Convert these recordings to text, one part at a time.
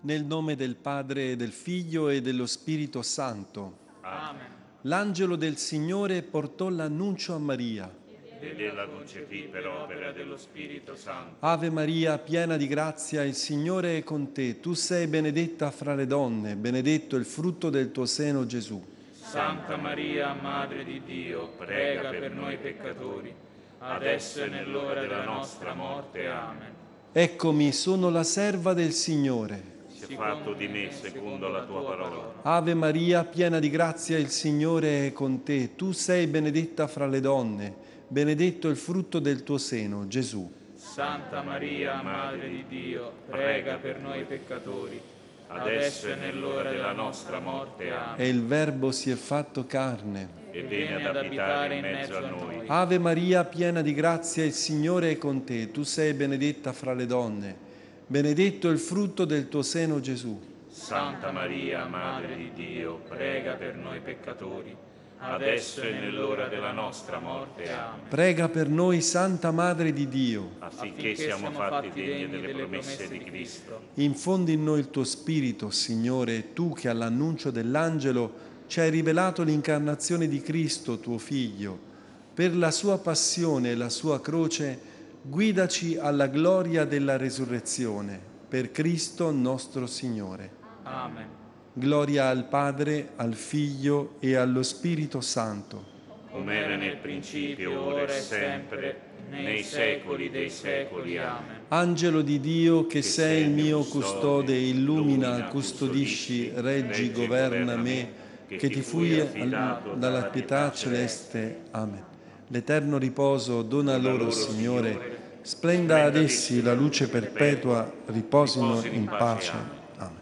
Nel nome del Padre, del Figlio e dello Spirito Santo. Amen. L'angelo del Signore portò l'annuncio a Maria. Ed ella concepì per opera dello Spirito Santo. Ave Maria, piena di grazia, il Signore è con te. Tu sei benedetta fra le donne, benedetto il frutto del tuo seno, Gesù. Santa Maria, Madre di Dio, prega per noi peccatori, adesso e nell'ora della nostra morte. Amen. Eccomi, sono la serva del Signore. Sia fatto di me secondo la tua parola. Ave Maria, piena di grazia, il Signore è con te. Tu sei benedetta fra le donne, benedetto il frutto del tuo seno, Gesù. Santa Maria, Madre di Dio, prega per noi peccatori, adesso e nell'ora della nostra morte. Amen. E il Verbo si è fatto carne e viene ad abitare in mezzo a noi. Ave Maria, piena di grazia, il Signore è con te. Tu sei benedetta fra le donne, benedetto il frutto del tuo seno, Gesù. Santa Maria, Madre di Dio, prega per noi peccatori, adesso e nell'ora della nostra morte. Amen. Prega per noi, Santa Madre di Dio, affinché siamo fatti degni delle promesse di Cristo. Infondi in noi il tuo Spirito, Signore, e tu che all'annuncio dell'angelo ci hai rivelato l'incarnazione di Cristo, tuo Figlio. Per la sua passione e la sua croce, guidaci alla gloria della resurrezione. Per Cristo nostro Signore. Amen. Gloria al Padre, al Figlio e allo Spirito Santo. Come era nel principio, ora e sempre, nei secoli dei secoli. Amen. Angelo di Dio, che sei il mio custode, illumina, custodisci, reggi, governa me, che ti fui affidato dalla pietà celeste. Amen. L'eterno riposo dona loro, Signore, splenda ad essi la luce perpetua, riposino in pace. Amen.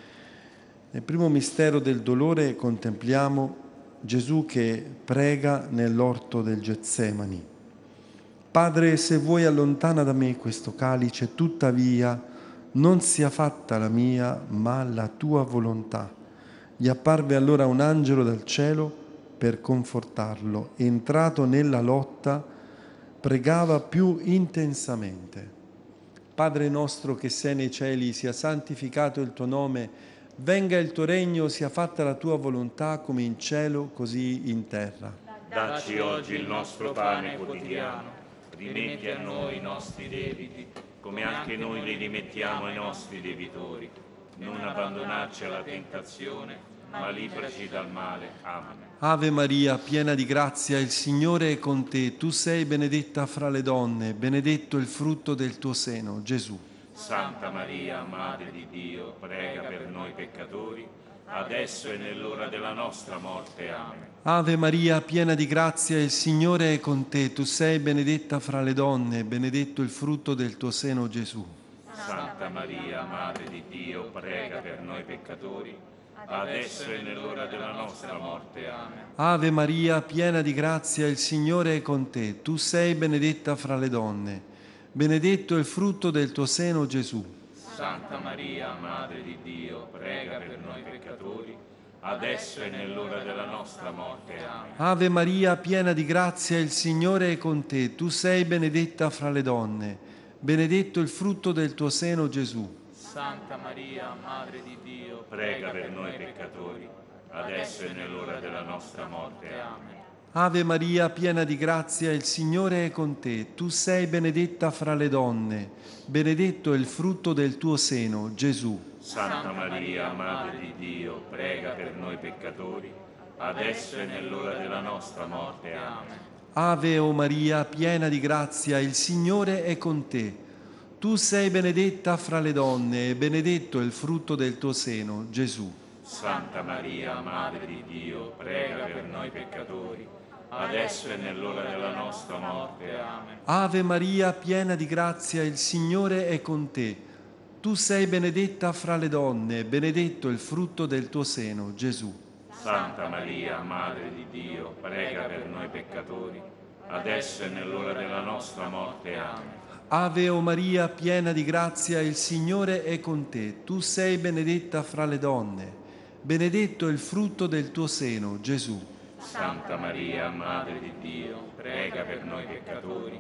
Nel primo mistero del dolore contempliamo Gesù che prega nell'orto del Getsemani. Padre, se vuoi allontana da me questo calice, tuttavia non sia fatta la mia, ma la tua volontà. Gli apparve allora un angelo dal cielo per confortarlo. Entrato nella lotta, pregava più intensamente. Padre nostro che sei nei cieli, sia santificato il tuo nome, venga il tuo regno, sia fatta la tua volontà come in cielo, così in terra. Dacci oggi il nostro pane quotidiano, rimetti a noi i nostri debiti, come anche noi li rimettiamo ai nostri debitori. Non abbandonarci alla tentazione, ma liberaci dal male. Amen. Ave Maria, piena di grazia, il Signore è con te. Tu sei benedetta fra le donne, benedetto il frutto del tuo seno, Gesù. Santa Maria, Madre di Dio, prega per noi peccatori, adesso e nell'ora della nostra morte. Amen. Ave Maria, piena di grazia, il Signore è con te. Tu sei benedetta fra le donne, benedetto il frutto del tuo seno, Gesù. Santa Maria, Madre di Dio, prega per noi peccatori, adesso e nell'ora della nostra morte. Amen. Ave Maria, piena di grazia, il Signore è con te. Tu sei benedetta fra le donne, benedetto il frutto del tuo seno, Gesù. Santa Maria, Madre di Dio, prega per noi peccatori, adesso e nell'ora della nostra morte. Amen. Ave Maria, piena di grazia, il Signore è con te. Tu sei benedetta fra le donne, benedetto il frutto del tuo seno, Gesù. Santa Maria, Madre di Dio, prega per noi peccatori, adesso e nell'ora della nostra morte. Amen. Ave Maria, piena di grazia, il Signore è con te. Tu sei benedetta fra le donne, benedetto il frutto del tuo seno, Gesù. Santa Maria, Madre di Dio, prega per noi peccatori, adesso e nell'ora della nostra morte. Amen. Ave o Maria, piena di grazia, il Signore è con te. Tu sei benedetta fra le donne e benedetto il frutto del tuo seno, Gesù. Santa Maria, Madre di Dio, prega per noi peccatori, adesso e nell'ora della nostra morte. Amen. Ave Maria, piena di grazia, il Signore è con te. Tu sei benedetta fra le donne e benedetto il frutto del tuo seno, Gesù. Santa Maria, Madre di Dio, prega per noi peccatori, adesso e nell'ora della nostra morte. Amen. Ave o Maria, piena di grazia, il Signore è con te. Tu sei benedetta fra le donne, benedetto il frutto del tuo seno, Gesù. Santa Maria, Madre di Dio, prega per noi peccatori,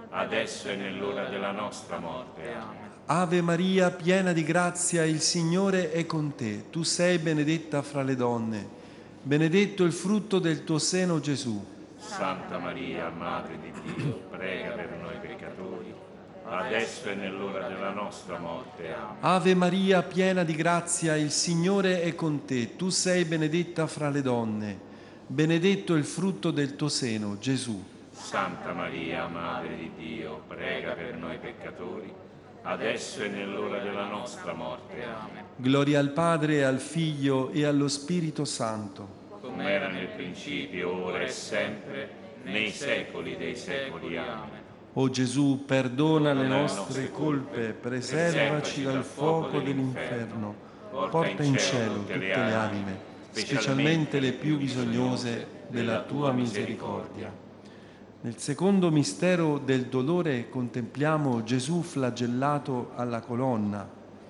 adesso e nell'ora della nostra morte. Amen. Ave Maria, piena di grazia, il Signore è con te. Tu sei benedetta fra le donne, benedetto il frutto del tuo seno, Gesù. Santa Maria, Madre di Dio, prega per noi peccatori, adesso e nell'ora della nostra morte. Amen. Ave Maria, piena di grazia, il Signore è con te. Tu sei benedetta fra le donne, benedetto il frutto del tuo seno, Gesù. Santa Maria, Madre di Dio, prega per noi peccatori, adesso e nell'ora della nostra morte. Amen. Gloria al Padre, al Figlio e allo Spirito Santo. Come era nel principio, ora e sempre, nei secoli dei secoli. Amen. O Gesù, perdona le nostre colpe, preservaci dal fuoco dell'inferno, porta in cielo tutte le anime, specialmente le più bisognose della tua misericordia. Nel secondo mistero del dolore contempliamo Gesù flagellato alla colonna.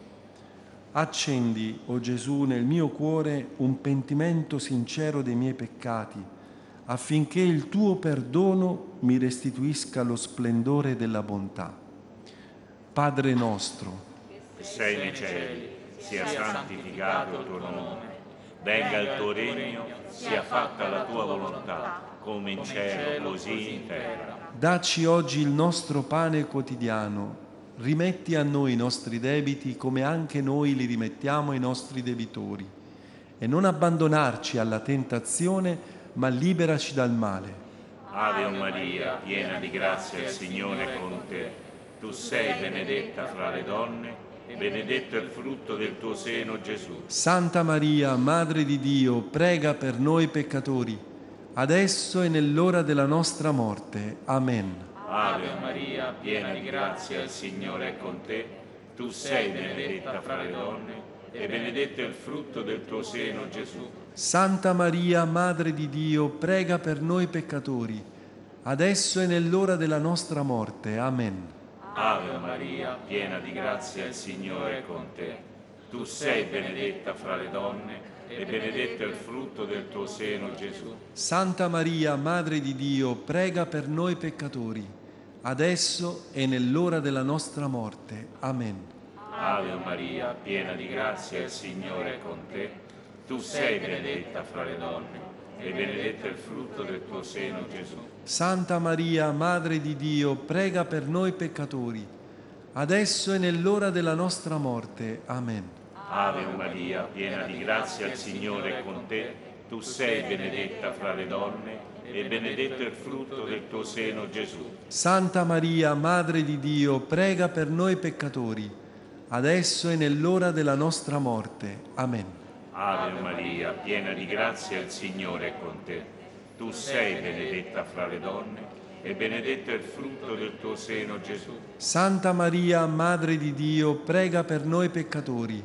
Accendi, o Gesù, nel mio cuore un pentimento sincero dei miei peccati, affinché il tuo perdono mi restituisca lo splendore della bontà. Padre nostro, che sei nei cieli, sia santificato il tuo nome, venga il tuo regno, sia fatta la tua volontà, come in cielo, così in terra. Dacci oggi il nostro pane quotidiano, rimetti a noi i nostri debiti come anche noi li rimettiamo ai nostri debitori, e non abbandonarci alla tentazione, ma liberaci dal male. Ave Maria, piena di grazia, il Signore è con te. Tu sei benedetta fra le donne, e benedetto è il frutto del tuo seno, Gesù. Santa Maria, Madre di Dio, prega per noi peccatori, adesso e nell'ora della nostra morte. Amen. Ave Maria, piena di grazia, il Signore è con te. Tu sei benedetta fra le donne, e benedetto è il frutto del tuo seno, Gesù. Santa Maria, Madre di Dio, prega per noi peccatori, adesso e nell'ora della nostra morte. Amen. Ave Maria, piena di grazia, il Signore è con te. Tu sei benedetta fra le donne, e benedetto è il frutto del tuo seno, Gesù. Santa Maria, Madre di Dio, prega per noi peccatori, adesso e nell'ora della nostra morte. Amen. Ave Maria, piena di grazia, il Signore è con te. Tu sei benedetta fra le donne, e benedetto è il frutto del tuo seno, Gesù. Santa Maria, Madre di Dio, prega per noi peccatori, adesso e nell'ora della nostra morte. Amen. Ave Maria, piena di grazia, il Signore è con te. Tu sei benedetta fra le donne, e benedetto è il frutto del tuo seno, Gesù. Santa Maria, Madre di Dio, prega per noi peccatori, adesso e nell'ora della nostra morte. Amen. Ave Maria, piena di grazia, il Signore è con te. Tu sei benedetta fra le donne, e benedetto è il frutto del tuo seno, Gesù. Santa Maria, Madre di Dio, prega per noi peccatori,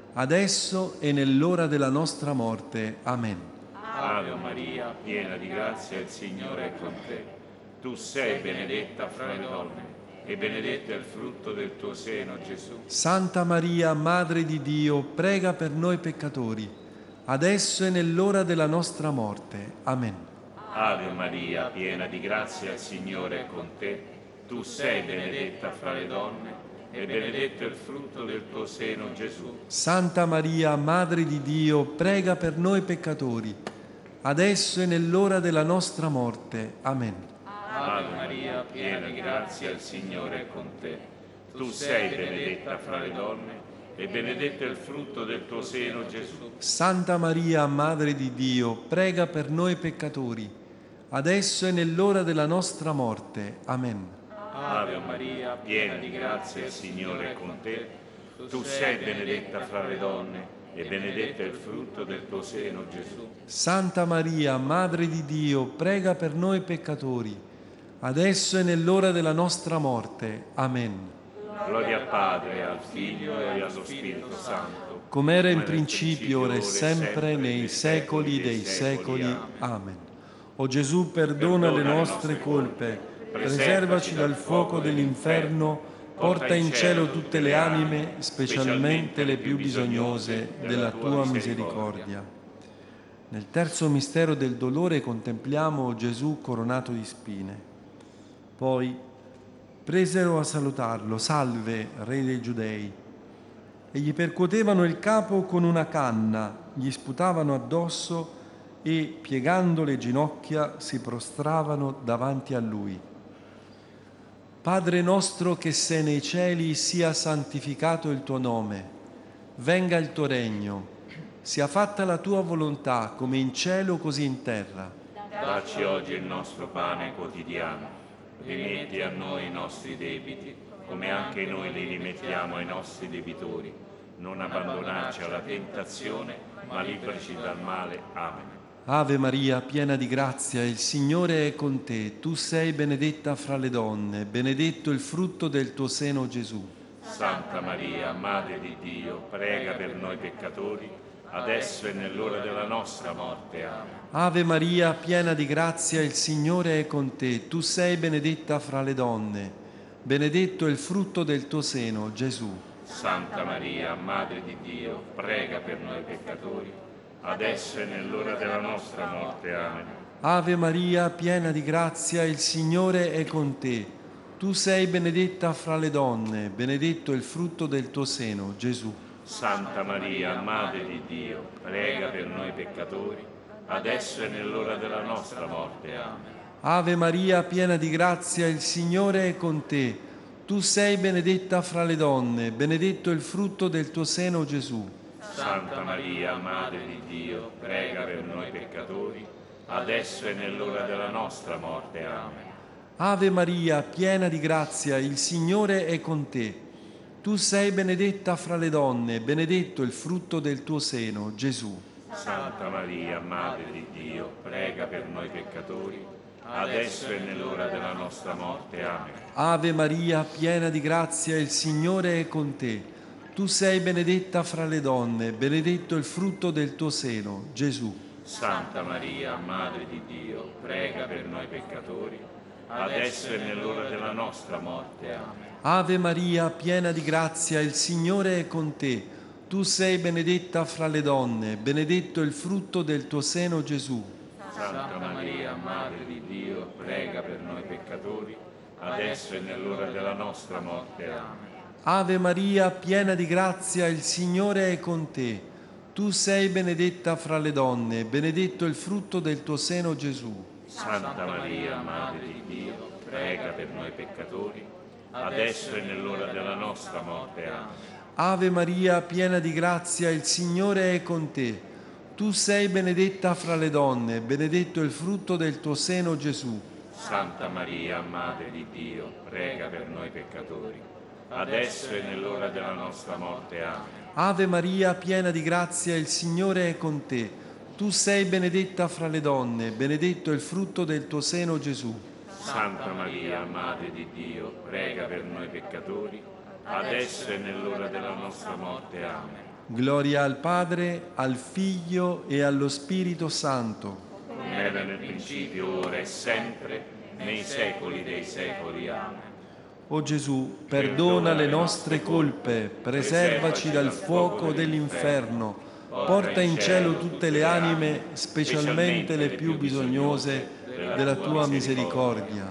adesso e nell'ora della nostra morte. Amen. Ave Maria, piena di grazia, il Signore è con te. Tu sei benedetta fra le donne, e benedetto è il frutto del tuo seno, Gesù. Santa Maria, Madre di Dio, prega per noi peccatori, adesso e nell'ora della nostra morte. Amen. Ave Maria, piena di grazia, il Signore è con te. Tu sei benedetta fra le donne, e benedetto è il frutto del tuo seno, Gesù. Santa Maria, Madre di Dio, prega per noi peccatori, adesso e nell'ora della nostra morte. Amen. Ave Maria, piena di grazia, il Signore è con te. Tu sei benedetta fra le donne, e benedetto è il frutto del tuo seno, Gesù. Santa Maria, Madre di Dio, prega per noi peccatori, adesso e nell'ora della nostra morte. Amen. Ave Maria, piena di grazia, il Signore è con te. Tu sei benedetta fra le donne, e benedetto è il frutto del tuo seno, Gesù. Santa Maria, Madre di Dio, prega per noi peccatori, adesso e nell'ora della nostra morte. Amen. Gloria al Padre, al Figlio e allo Spirito Santo, come era in principio, ora e sempre, nei secoli dei secoli. Amen. O Gesù, perdona le nostre colpe, preservaci dal fuoco dell'inferno, porta in cielo tutte le anime, specialmente le più bisognose della tua misericordia. Nel terzo mistero del dolore contempliamo Gesù coronato di spine. Poi, presero a salutarlo: «Salve, Re dei Giudei!» E gli percuotevano il capo con una canna, gli sputavano addosso e, piegando le ginocchia, si prostravano davanti a lui. «Padre nostro che sei nei cieli, sia santificato il tuo nome. Venga il tuo regno. Sia fatta la tua volontà, come in cielo così in terra. Dacci oggi il nostro pane quotidiano. Rimetti a noi i nostri debiti, come anche noi li rimettiamo ai nostri debitori. Non abbandonarci alla tentazione, ma liberaci dal male. Amen. Ave Maria, piena di grazia, il Signore è con te. Tu sei benedetta fra le donne, benedetto il frutto del tuo seno, Gesù. Santa Maria, Madre di Dio, prega per noi peccatori, adesso e nell'ora della nostra morte. Amen. Ave Maria, piena di grazia, il Signore è con te. Tu sei benedetta fra le donne, benedetto il frutto del tuo seno, Gesù. Santa Maria, Madre di Dio, prega per noi peccatori, adesso e nell'ora della nostra morte. Amen. Ave Maria, piena di grazia, il Signore è con te. Tu sei benedetta fra le donne, benedetto il frutto del tuo seno, Gesù. Santa Maria, Madre di Dio, prega per noi peccatori, adesso e nell'ora della nostra morte. Amen. Ave Maria, piena di grazia, il Signore è con te. Tu sei benedetta fra le donne, benedetto il frutto del tuo seno, Gesù. Santa Maria, Madre di Dio, prega per noi peccatori, adesso e nell'ora della nostra morte. Amen. Ave Maria, piena di grazia, il Signore è con te. Tu sei benedetta fra le donne, benedetto il frutto del tuo seno, Gesù. Santa Maria, Madre di Dio, prega per noi peccatori, adesso e nell'ora della nostra morte. Amen. Ave Maria, piena di grazia, il Signore è con te. Tu sei benedetta fra le donne, benedetto il frutto del tuo seno, Gesù. Santa Maria, Madre di Dio, prega per noi peccatori, adesso e nell'ora della nostra morte. Amen. Ave Maria, piena di grazia, il Signore è con te. Tu sei benedetta fra le donne, benedetto il frutto del tuo seno, Gesù. Santa Maria, Madre di Dio, prega per noi peccatori, adesso e nell'ora della nostra morte. Amen. Ave Maria, piena di grazia, il Signore è con te. Tu sei benedetta fra le donne, benedetto il frutto del tuo seno, Gesù. Santa Maria, Madre di Dio, prega per noi peccatori, adesso e nell'ora della nostra morte. Amen. Ave Maria, piena di grazia, il Signore è con te. Tu sei benedetta fra le donne, benedetto il frutto del tuo seno, Gesù. Santa Maria, Madre di Dio, prega per noi peccatori, adesso e nell'ora della nostra morte. Amen. Ave Maria, piena di grazia, il Signore è con te. Tu sei benedetta fra le donne, benedetto il frutto del tuo seno, Gesù. Santa Maria, Madre di Dio, prega per noi peccatori, adesso e nell'ora della nostra morte. Amen. Gloria al Padre, al Figlio e allo Spirito Santo. Come era nel principio, ora e sempre, nei secoli dei secoli. Amen. O Gesù, perdona le nostre colpe, preservaci dal fuoco dell'inferno, porta in cielo tutte le anime, specialmente le più bisognose della tua misericordia.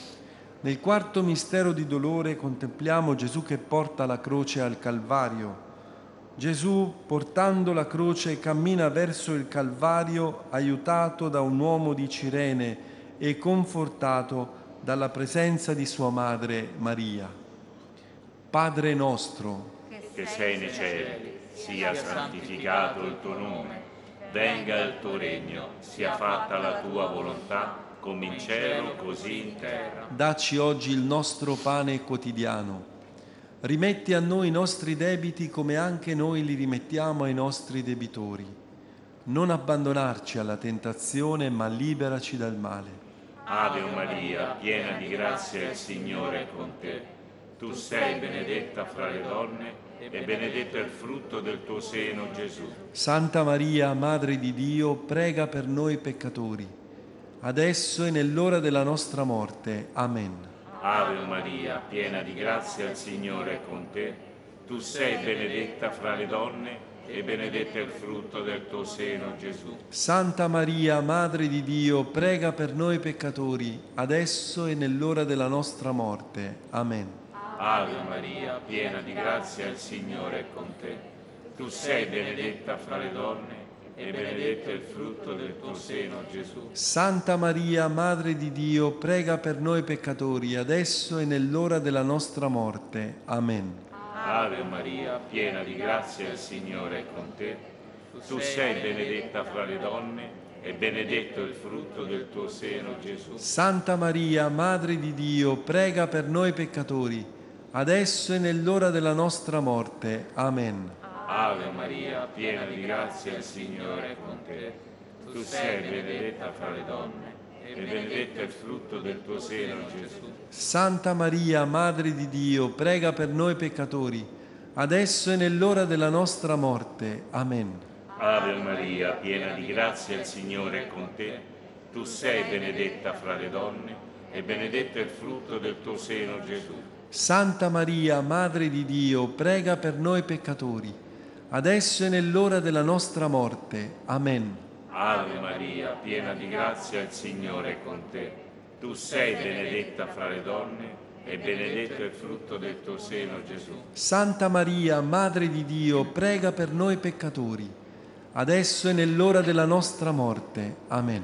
Nel quarto mistero di dolore contempliamo Gesù che porta la croce al Calvario. Gesù, portando la croce, cammina verso il Calvario aiutato da un uomo di Cirene e confortato dalla presenza di sua madre Maria. Padre nostro, che sei nei cieli, sia santificato il tuo nome, venga il tuo regno, sia fatta la tua volontà, come in cielo così in terra. Dacci oggi il nostro pane quotidiano. Rimetti a noi i nostri debiti come anche noi li rimettiamo ai nostri debitori. Non abbandonarci alla tentazione, ma liberaci dal male. Ave Maria, piena di grazia, il Signore è con te. Tu sei benedetta fra le donne e benedetto è il frutto del tuo seno, Gesù. Santa Maria, Madre di Dio, prega per noi peccatori, adesso e nell'ora della nostra morte. Amen. Ave Maria, piena di grazia, il Signore è con te. Tu sei benedetta fra le donne e benedetto è il frutto del tuo seno, Gesù. Santa Maria, Madre di Dio, prega per noi peccatori, adesso e nell'ora della nostra morte. Amen. Ave Maria, piena di grazia, il Signore è con te. Tu sei benedetta fra le donne, e benedetto è il frutto del tuo seno, Gesù. Santa Maria, Madre di Dio, prega per noi peccatori, adesso e nell'ora della nostra morte. Amen. Ave Maria, piena di grazia, il Signore è con te. Tu sei benedetta fra le donne, e benedetto il frutto del tuo seno, Gesù. Santa Maria, Madre di Dio, prega per noi peccatori, adesso e nell'ora della nostra morte. Amen. Ave Maria, piena di grazia, il Signore è con te. Tu sei benedetta fra le donne, e benedetto è il frutto del tuo seno, Gesù. Santa Maria, Madre di Dio, prega per noi peccatori, adesso e nell'ora della nostra morte. Amen. Ave Maria, piena di grazia, il Signore è con te. Tu sei benedetta fra le donne, e benedetto è il frutto del tuo seno, Gesù. Santa Maria, Madre di Dio, prega per noi peccatori, adesso e nell'ora della nostra morte. Amen. Ave Maria, piena di grazia, il Signore è con te. Tu sei benedetta fra le donne, e benedetto è il frutto del tuo seno, Gesù. Santa Maria, Madre di Dio, prega per noi peccatori, adesso e nell'ora della nostra morte. Amen.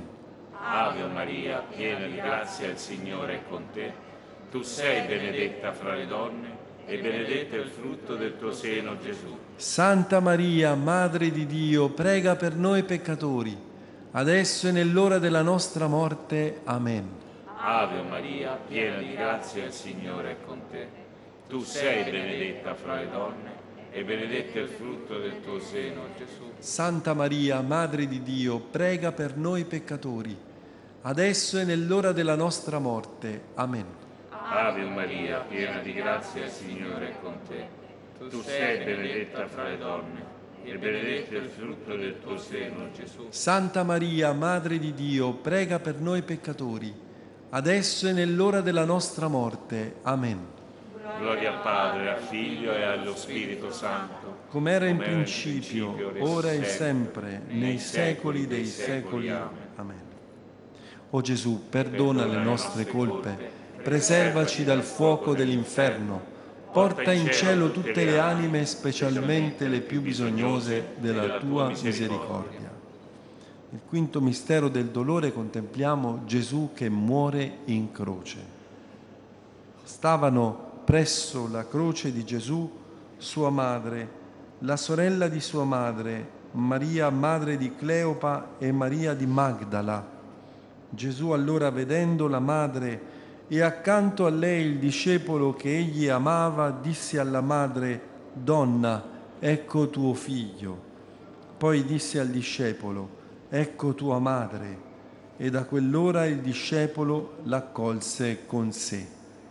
Ave Maria, piena di grazia, il Signore è con te. Tu sei benedetta fra le donne, e benedetto è il frutto del tuo seno, Gesù. Santa Maria, Madre di Dio, prega per noi peccatori, adesso e nell'ora della nostra morte. Amen. Ave Maria, piena di grazia, il Signore è con te. Tu sei benedetta fra le donne, e benedetto è il frutto del tuo seno, Gesù. Santa Maria, Madre di Dio, prega per noi peccatori, adesso e nell'ora della nostra morte. Amen. Ave Maria, piena di grazia, il Signore è con te. Tu sei benedetta fra le donne, e benedetto è il frutto del tuo seno, Gesù. Santa Maria, Madre di Dio, prega per noi peccatori, adesso e nell'ora della nostra morte. Amen. Gloria al Padre, al Figlio e allo Spirito Santo, come era in principio, ora e sempre, nei secoli dei secoli. Amen. O Gesù, perdona le nostre colpe, preservaci dal fuoco dell'inferno, porta in cielo tutte le anime, specialmente le più bisognose della tua misericordia. Nel quinto mistero del dolore contempliamo Gesù che muore in croce. Stavano presso la croce di Gesù sua madre, la sorella di sua madre, Maria, madre di Cleopa, e Maria di Magdala. Gesù allora, vedendo la madre e accanto a lei il discepolo che egli amava, disse alla madre: «Donna, ecco tuo figlio». Poi disse al discepolo: «Ecco tua madre». E da quell'ora il discepolo l'accolse con sé.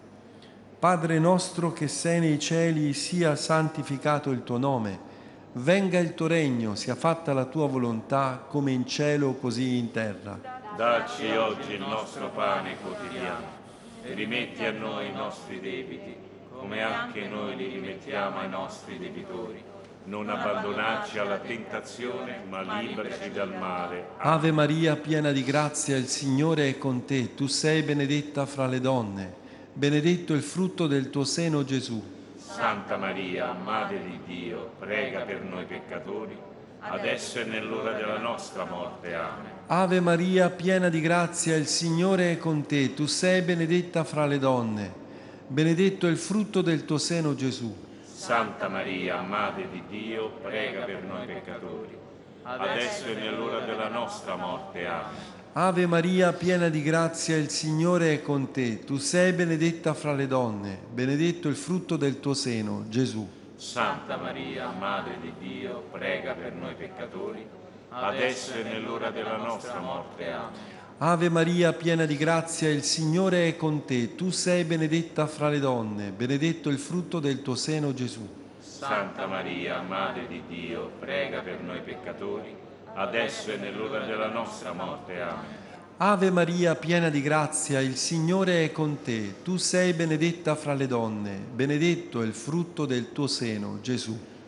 Padre nostro che sei nei cieli, sia santificato il tuo nome. Venga il tuo regno, sia fatta la tua volontà, come in cielo così in terra. Dacci oggi il nostro pane quotidiano, e rimetti a noi i nostri debiti, come anche noi li rimettiamo ai nostri debitori. Non abbandonarci alla tentazione, ma liberaci dal male. Ave Maria, piena di grazia, il Signore è con te. Tu sei benedetta fra le donne. Benedetto il frutto del tuo seno, Gesù. Santa Maria, Madre di Dio, prega per noi peccatori, adesso e nell'ora della nostra morte. Amen. Ave Maria, piena di grazia, il Signore è con te. Tu sei benedetta fra le donne. Benedetto il frutto del tuo seno, Gesù. Santa Maria, Madre di Dio, prega per noi peccatori, adesso e nell'ora della nostra morte. Amen. Ave Maria, piena di grazia, il Signore è con te. Tu sei benedetta fra le donne. Benedetto il frutto del tuo seno, Gesù. Santa Maria, Madre di Dio, prega per noi peccatori, adesso e nell'ora della nostra morte. Amen. Ave Maria, piena di grazia, il Signore è con te. Tu sei benedetta fra le donne. Benedetto il frutto del tuo seno, Gesù. Santa Maria, Madre di Dio, prega per noi peccatori, adesso e nell'ora della nostra morte. Amen. Ave Maria, piena di grazia, il Signore è con te. Tu sei benedetta fra le donne. Benedetto è il frutto del tuo seno, Gesù.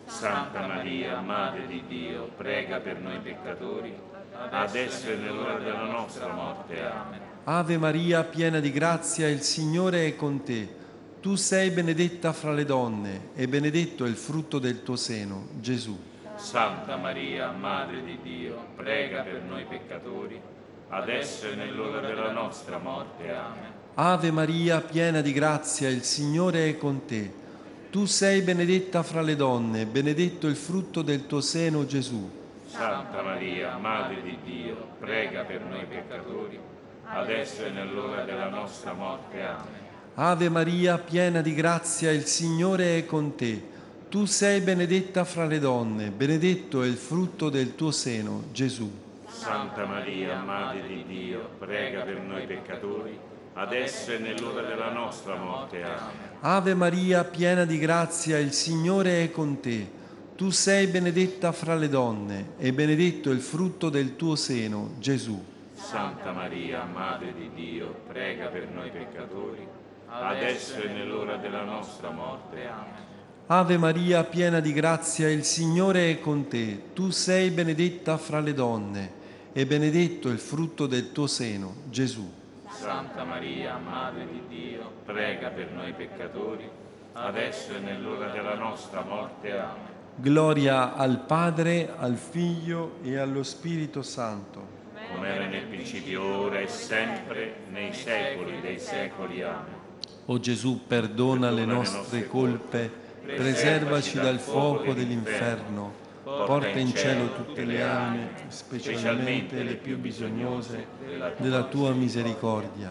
Santa Maria, Madre di Dio, prega per noi peccatori, adesso e nell'ora della nostra morte. Amen. Ave Maria, piena di grazia, il Signore è con te. Tu sei benedetta fra le donne e benedetto è il frutto del tuo seno, Gesù. Santa Maria, Madre di Dio, prega per noi peccatori, adesso e nell'ora della nostra morte. Amen. Ave Maria, piena di grazia, il Signore è con te. Tu sei benedetta fra le donne, benedetto il frutto del tuo seno, Gesù. Santa Maria, Madre di Dio, prega per noi peccatori, adesso e nell'ora della nostra morte. Amen. Ave Maria, piena di grazia, il Signore è con te. Tu sei benedetta fra le donne, benedetto è il frutto del tuo seno, Gesù. Santa Maria, Madre di Dio, prega per noi peccatori, adesso e nell'ora della nostra morte. Amen. Ave Maria, piena di grazia, il Signore è con te. Tu sei benedetta fra le donne e benedetto il frutto del tuo seno, Gesù. Santa Maria, Madre di Dio, prega per noi peccatori, adesso e nell'ora della nostra morte. Amen. Ave Maria, piena di grazia, il Signore è con te. Tu sei benedetta fra le donne e benedetto il frutto del tuo seno, Gesù. Santa Maria, Madre di Dio, prega per noi peccatori, adesso e nell'ora della nostra morte. Amen. Gloria al Padre, al Figlio e allo Spirito Santo. Come era nel principio, ora e sempre, nei secoli dei secoli. Amen. O Gesù, perdona le nostre colpe, preservaci dal fuoco dell'inferno, porta in cielo tutte le anime, specialmente le più bisognose della tua misericordia.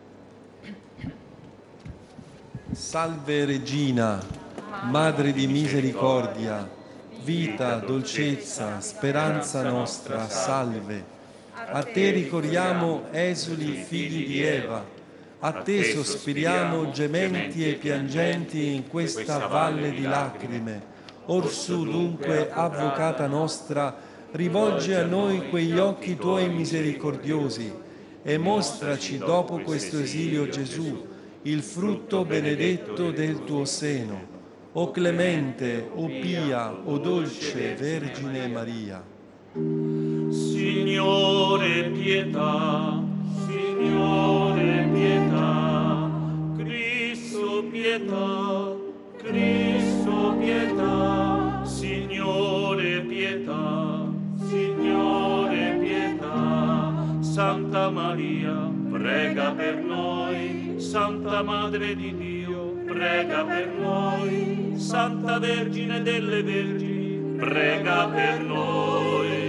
Salve Regina, Madre di misericordia, vita, dolcezza, speranza nostra, salve. A te ricorriamo, esuli figli di Eva, a te sospiriamo, gementi e piangenti in questa valle di lacrime. Orsù dunque, avvocata nostra, rivolgi a noi quegli occhi tuoi misericordiosi e mostraci dopo questo esilio Gesù, il frutto benedetto del tuo seno. O clemente, o pia, o dolce Vergine Maria. Signore pietà, Signore pietà, Cristo pietà, Cristo pietà, Signore pietà, Signore pietà. Santa Maria, prega per noi. Santa Madre di Dio, prega per noi. Santa Vergine delle Vergini, prega per noi.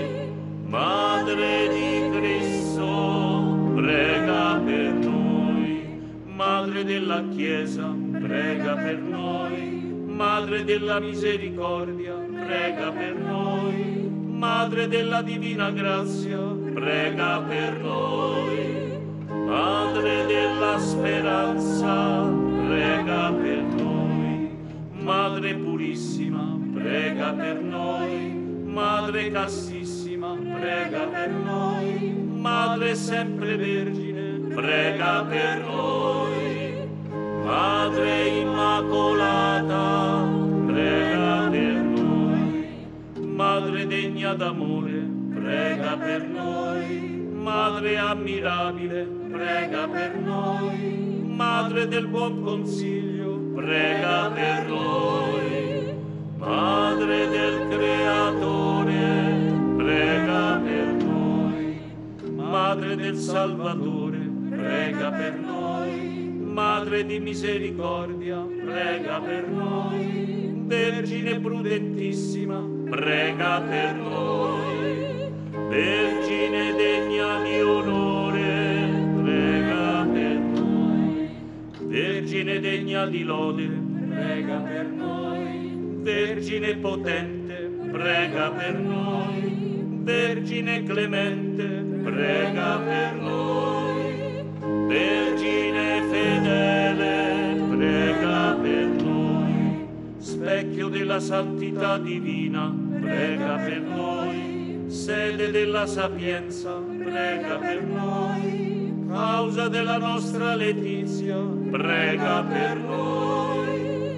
Madre di Cristo, prega per noi. Madre della Chiesa, prega per noi. Madre della misericordia, prega per noi. Madre della divina grazia, prega per noi. Madre della speranza, prega per noi. Madre purissima, prega per noi. Madre castissima, prega per noi. Madre sempre vergine, prega per noi. Madre immacolata, prega per noi. Madre degna d'amore, prega per noi. Madre ammirabile, prega per noi. Madre del buon consiglio, prega per noi. Madre del Creatore, prega per noi. Madre del Salvatore, prega per noi. Madre di misericordia, prega per noi. Vergine prudentissima, prega per noi. Vergine degna di onore, prega per noi. Vergine degna di lode, prega per noi. Vergine potente, prega per noi. Vergine clemente, prega per noi. Vergine fedele, prega per noi. Specchio della santità divina, prega per noi. Sede della sapienza, prega per noi. Causa della nostra letizia, prega per noi.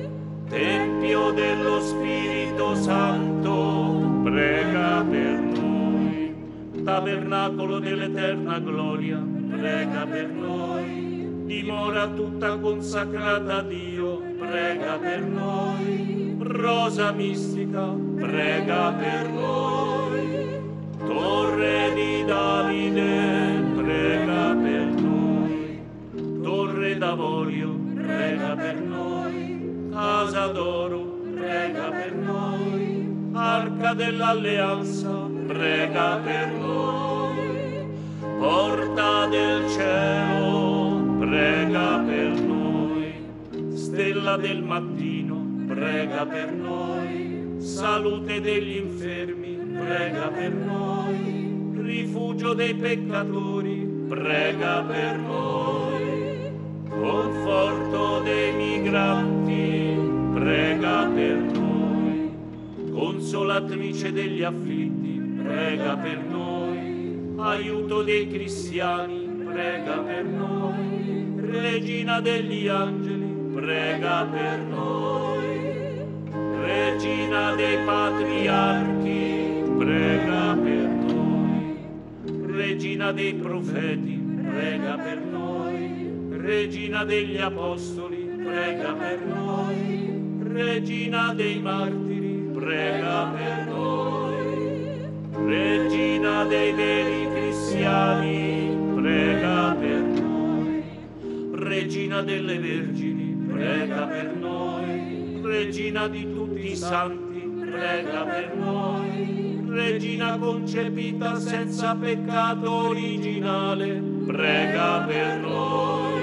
Tempio dello Spirito Santo, prega per noi. Tabernacolo dell'eterna gloria, prega per noi. Dimora tutta consacrata a Dio, prega per noi. Rosa mistica, prega per noi. Torre di Davide, prega per noi. Torre d'Avorio, prega per noi. Casa d'oro, prega per noi. Arca dell'alleanza, prega per noi. Porta del cielo, prega per noi. Stella del mattino, prega per noi. Salute degli infermi, prega per noi. Rifugio dei peccatori, prega per noi. Conforto dei migranti, prega per noi. Consolatrice degli afflitti, prega per noi. Aiuto dei cristiani, prega per noi. Regina degli angeli, prega per noi. Regina dei patriarchi, prega per noi. Regina dei profeti, prega per noi. Regina degli apostoli, prega per noi. Regina dei martiri, prega per noi. Regina dei veri cristiani, prega per noi. Regina delle vergini, prega per noi. Regina di tutti i santi, prega per noi. Regina concepita senza peccato originale, prega per noi.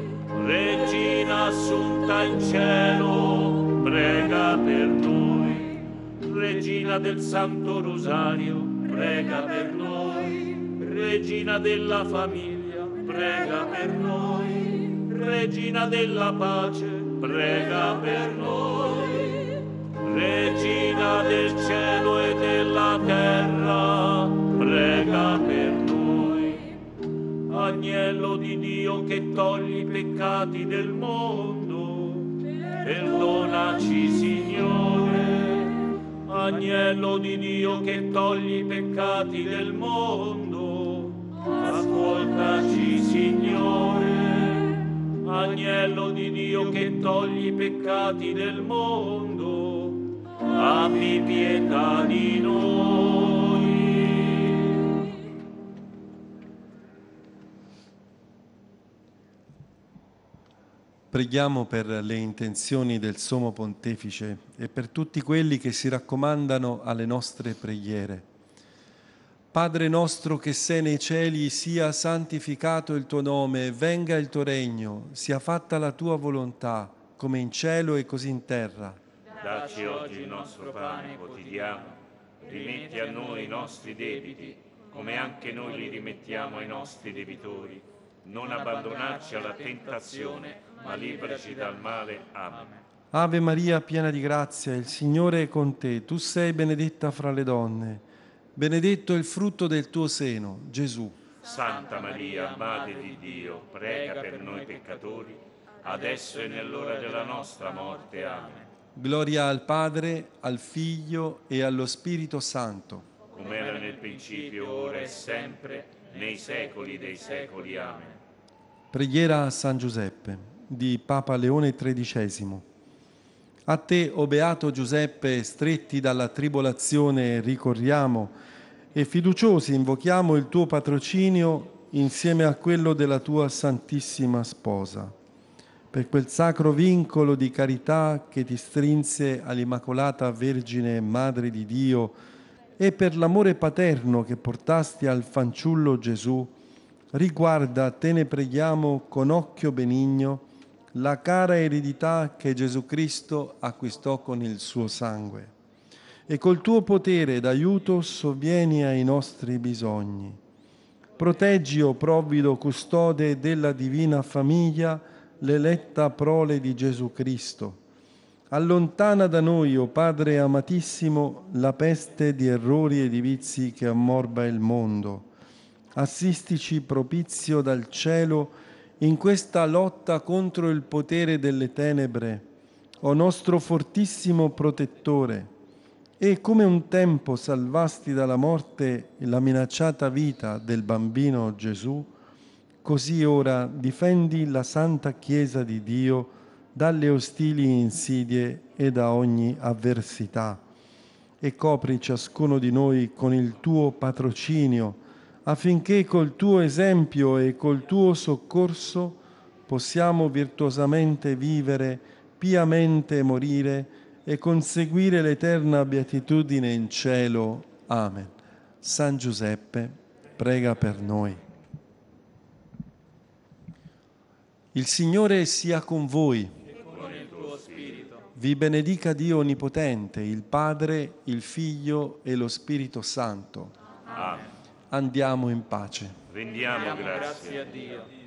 Regina assunta in cielo, prega per noi. Regina del Santo Rosario, prega per noi. Regina della famiglia, prega per noi. Regina della pace, prega per noi. Regina del cielo e della terra, prega per noi. Agnello di Dio che togli i peccati del mondo, perdonaci, Signore. Agnello di Dio che togli i peccati del mondo, ascoltaci, Signore. Agnello di Dio che togli i peccati del mondo, abbi pietà di noi. Preghiamo per le intenzioni del Sommo Pontefice e per tutti quelli che si raccomandano alle nostre preghiere. Padre nostro che sei nei cieli, sia santificato il tuo nome, venga il tuo regno, sia fatta la tua volontà, come in cielo e così in terra. Dacci oggi il nostro pane quotidiano, rimetti a noi i nostri debiti, come anche noi li rimettiamo ai nostri debitori. Non abbandonarci alla tentazione, ma liberaci dal male. Amen. Ave Maria, piena di grazia, il Signore è con te. Tu sei benedetta fra le donne. Benedetto il frutto del tuo seno, Gesù. Santa Maria, Madre di Dio, prega per noi peccatori, adesso e nell'ora della nostra morte. Amen. Gloria al Padre, al Figlio e allo Spirito Santo. Come era nel principio, ora e sempre, nei secoli dei secoli. Amen. Preghiera a San Giuseppe di Papa Leone XIII. A te, o Beato Giuseppe, stretti dalla tribolazione ricorriamo e fiduciosi invochiamo il tuo patrocinio insieme a quello della tua Santissima Sposa. Per quel sacro vincolo di carità che ti strinse all'Immacolata Vergine Madre di Dio e per l'amore paterno che portasti al fanciullo Gesù, riguarda, te ne preghiamo, con occhio benigno, la cara eredità che Gesù Cristo acquistò con il suo sangue. E col tuo potere d'aiuto sovvieni ai nostri bisogni. Proteggi, o provvido custode della divina famiglia, l'eletta prole di Gesù Cristo. Allontana da noi, o Padre amatissimo, la peste di errori e di vizi che ammorba il mondo. Assistici propizio dal cielo in questa lotta contro il potere delle tenebre, o nostro fortissimo protettore, e come un tempo salvasti dalla morte la minacciata vita del bambino Gesù, così ora difendi la Santa Chiesa di Dio dalle ostili insidie e da ogni avversità, e copri ciascuno di noi con il tuo patrocinio, affinché col tuo esempio e col tuo soccorso possiamo virtuosamente vivere, piamente morire e conseguire l'eterna beatitudine in cielo. Amen. San Giuseppe, prega per noi. Il Signore sia con voi. E con il tuo spirito. Vi benedica Dio Onnipotente, il Padre, il Figlio e lo Spirito Santo. Amen. Andiamo in pace. Rendiamo grazie a Dio.